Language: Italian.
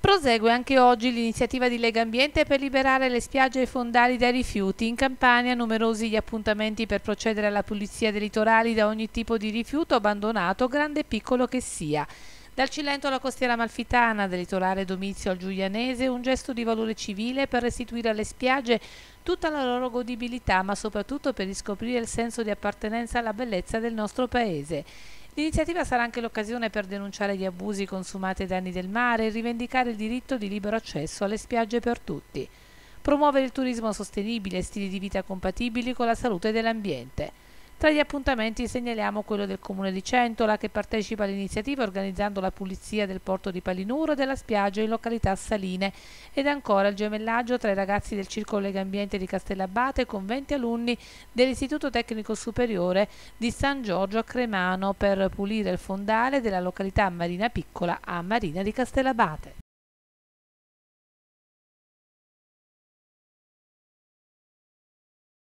Prosegue anche oggi l'iniziativa di Legambiente per liberare le spiagge e i fondali dai rifiuti. In Campania numerosi gli appuntamenti per procedere alla pulizia dei litorali da ogni tipo di rifiuto abbandonato, grande e piccolo che sia. Dal Cilento alla costiera amalfitana, dal litorale Domizio al Giulianese, un gesto di valore civile per restituire alle spiagge tutta la loro godibilità, ma soprattutto per riscoprire il senso di appartenenza alla bellezza del nostro paese. L'iniziativa sarà anche l'occasione per denunciare gli abusi consumati ai danni del mare e rivendicare il diritto di libero accesso alle spiagge per tutti. Promuovere il turismo sostenibile e stili di vita compatibili con la salute dell'ambiente. Tra gli appuntamenti segnaliamo quello del Comune di Centola, che partecipa all'iniziativa organizzando la pulizia del porto di Palinuro e della spiaggia in località Saline, ed ancora il gemellaggio tra i ragazzi del Circolo Legambiente di Castellabate con 20 alunni dell'Istituto Tecnico Superiore di San Giorgio a Cremano per pulire il fondale della località Marina Piccola a Marina di Castellabate.